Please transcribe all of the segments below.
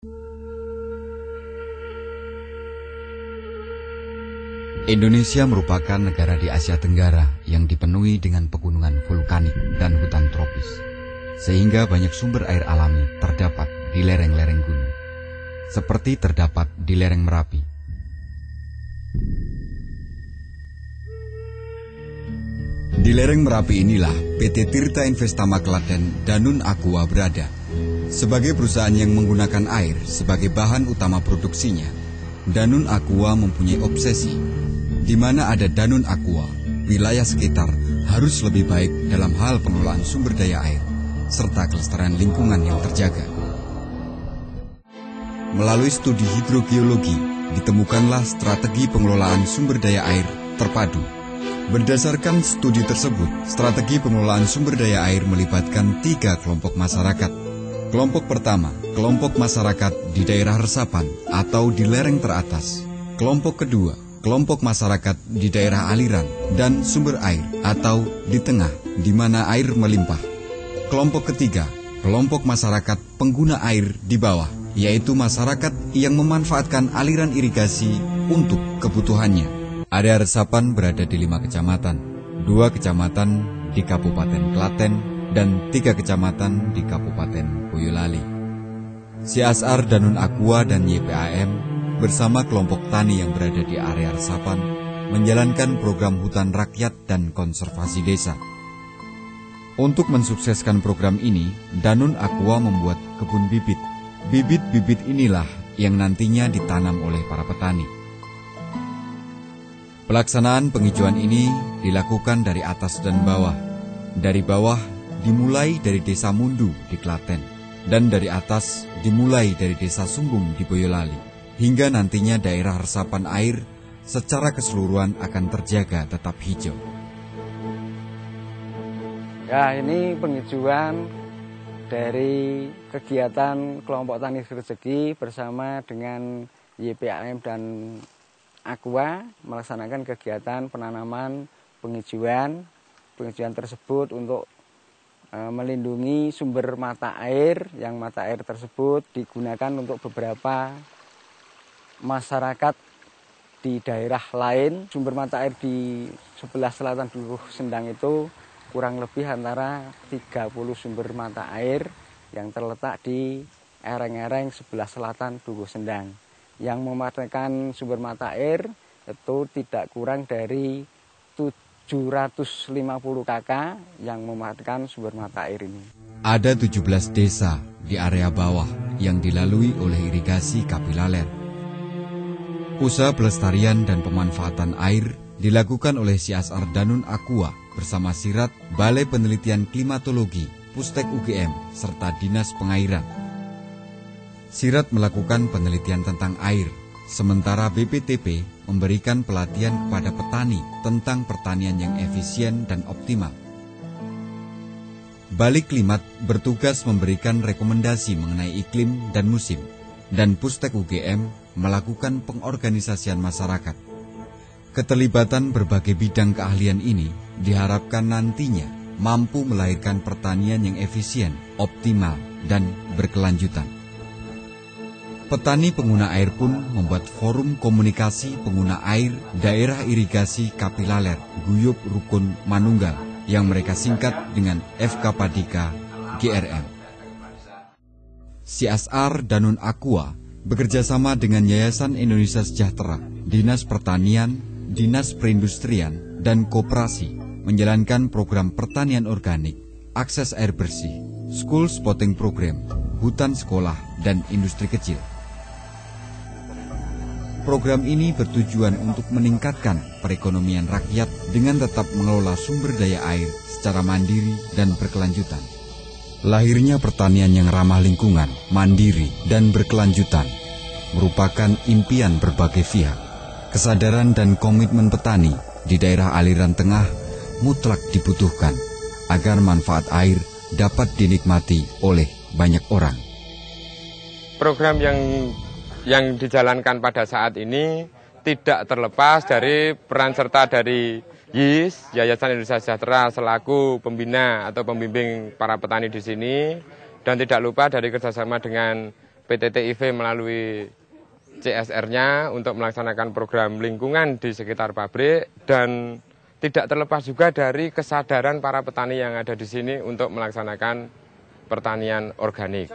Indonesia merupakan negara di Asia Tenggara yang dipenuhi dengan pegunungan vulkanik dan hutan tropis, sehingga banyak sumber air alami terdapat di lereng-lereng gunung, seperti terdapat di lereng Merapi. Di lereng Merapi inilah PT Tirta Investama Klaten Danun Aqua berada. Sebagai perusahaan yang menggunakan air sebagai bahan utama produksinya, Danun Aqua mempunyai obsesi, di mana ada Danun Aqua, wilayah sekitar harus lebih baik dalam hal pengelolaan sumber daya air, serta kelestarian lingkungan yang terjaga. Melalui studi hidrogeologi, ditemukanlah strategi pengelolaan sumber daya air terpadu. Berdasarkan studi tersebut, strategi pengelolaan sumber daya air melibatkan 3 kelompok masyarakat. Kelompok pertama, kelompok masyarakat di daerah resapan atau di lereng teratas. Kelompok kedua, kelompok masyarakat di daerah aliran dan sumber air atau di tengah, di mana air melimpah. Kelompok ketiga, kelompok masyarakat pengguna air di bawah, yaitu masyarakat yang memanfaatkan aliran irigasi untuk kebutuhannya. Area resapan berada di 5 kecamatan, 2 kecamatan di Kabupaten Klaten, dan 3 kecamatan di Kabupaten Boyolali. CSR Danun Aqua dan YPAM bersama kelompok tani yang berada di area resapan menjalankan program hutan rakyat dan konservasi desa. Untuk mensukseskan program ini, Danun Aqua membuat kebun bibit. Bibit-bibit inilah yang nantinya ditanam oleh para petani. Pelaksanaan penghijauan ini dilakukan dari atas dan bawah. Dari bawah dimulai dari Desa Mundu di Klaten, dan dari atas dimulai dari Desa Sumbung di Boyolali, hingga nantinya daerah resapan air secara keseluruhan akan terjaga tetap hijau. Ya, ini penghijauan dari kegiatan kelompok tani rezeki bersama dengan YPAM dan Aqua melaksanakan kegiatan penanaman penghijauan tersebut untuk melindungi sumber mata air, yang mata air tersebut digunakan untuk beberapa masyarakat di daerah lain. Sumber mata air di sebelah selatan Dukuh Sendang itu kurang lebih antara 30 sumber mata air yang terletak di ereng-ereng sebelah selatan Dukuh Sendang. Yang memanfaatkan sumber mata air itu tidak kurang dari 750 kakak yang memanfaatkan sumber mata air ini. Ada 17 desa di area bawah yang dilalui oleh irigasi kapilaler. Usaha pelestarian dan pemanfaatan air dilakukan oleh CSR Danun Aqua bersama Sirat, Balai Penelitian Klimatologi, Pustek UGM, serta Dinas Pengairan. Sirat melakukan penelitian tentang air, sementara BPTP memberikan pelatihan kepada petani tentang pertanian yang efisien dan optimal. Balai Klimat bertugas memberikan rekomendasi mengenai iklim dan musim, dan Pustek UGM melakukan pengorganisasian masyarakat. Keterlibatan berbagai bidang keahlian ini diharapkan nantinya mampu melahirkan pertanian yang efisien, optimal, dan berkelanjutan. Petani pengguna air pun membuat forum komunikasi pengguna air daerah irigasi kapilaler Guyup Rukun Manunggal yang mereka singkat dengan FK Padika GRM. CSR Danun Aqua bekerjasama dengan Yayasan Indonesia Sejahtera, Dinas Pertanian, Dinas Perindustrian, dan Koperasi menjalankan program pertanian organik, akses air bersih, school spotting program, hutan sekolah, dan industri kecil. Program ini bertujuan untuk meningkatkan perekonomian rakyat dengan tetap mengelola sumber daya air secara mandiri dan berkelanjutan. Lahirnya pertanian yang ramah lingkungan, mandiri, dan berkelanjutan merupakan impian berbagai pihak. Kesadaran dan komitmen petani di daerah aliran tengah mutlak dibutuhkan agar manfaat air dapat dinikmati oleh banyak orang. Program yang dijalankan pada saat ini tidak terlepas dari peran serta dari YIS, Yayasan Indonesia Sejahtera, selaku pembina atau pembimbing para petani di sini, dan tidak lupa dari kerjasama dengan PT TIV melalui CSR-nya untuk melaksanakan program lingkungan di sekitar pabrik, dan tidak terlepas juga dari kesadaran para petani yang ada di sini untuk melaksanakan pertanian organik.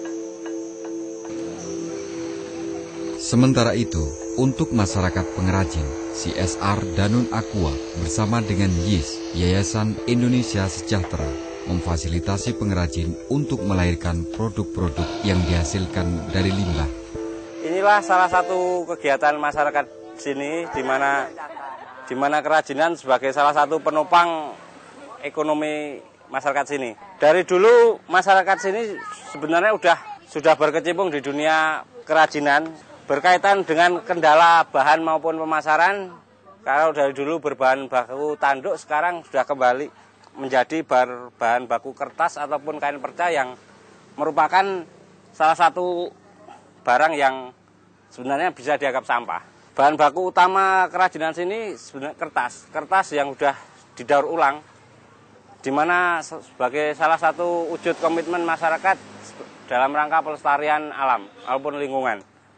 Sementara itu, untuk masyarakat pengrajin, CSR Danun Aqua bersama dengan YIS, Yayasan Indonesia Sejahtera, memfasilitasi pengrajin untuk melahirkan produk-produk yang dihasilkan dari limbah. Inilah salah satu kegiatan masyarakat sini, di mana kerajinan sebagai salah satu penopang ekonomi masyarakat sini. Dari dulu masyarakat sini sebenarnya sudah berkecimpung di dunia kerajinan, berkaitan dengan kendala bahan maupun pemasaran. Kalau dari dulu berbahan baku tanduk, sekarang sudah kembali menjadi bahan baku kertas ataupun kain perca, yang merupakan salah satu barang yang sebenarnya bisa dianggap sampah. Bahan baku utama kerajinan sini sebenarnya kertas yang sudah didaur ulang, di mana sebagai salah satu wujud komitmen masyarakat dalam rangka pelestarian alam maupun lingkungan.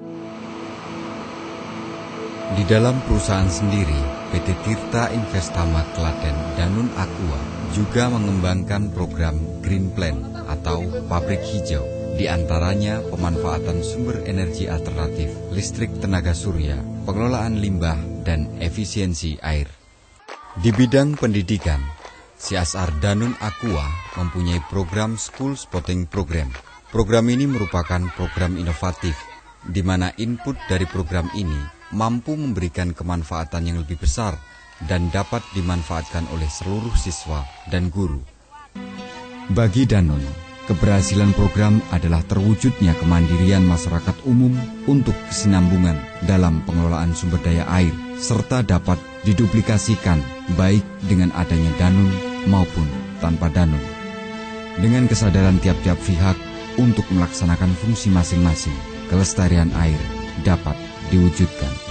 Di dalam perusahaan sendiri, PT Tirta Investama Klaten Danun Aqua juga mengembangkan program Green Plan atau pabrik hijau, di antaranya pemanfaatan sumber energi alternatif, listrik tenaga surya, pengelolaan limbah, dan efisiensi air. Di bidang pendidikan, CSR Danun Aqua mempunyai program School Spotting Program. Program ini merupakan program inovatif, di mana input dari program ini mampu memberikan kemanfaatan yang lebih besar dan dapat dimanfaatkan oleh seluruh siswa dan guru. Bagi Danun, keberhasilan program adalah terwujudnya kemandirian masyarakat umum untuk kesinambungan dalam pengelolaan sumber daya air, serta dapat diduplikasikan baik dengan adanya Danun maupun tanpa Danun. Dengan kesadaran tiap-tiap pihak untuk melaksanakan fungsi masing-masing, kelestarian air dapat diwujudkan.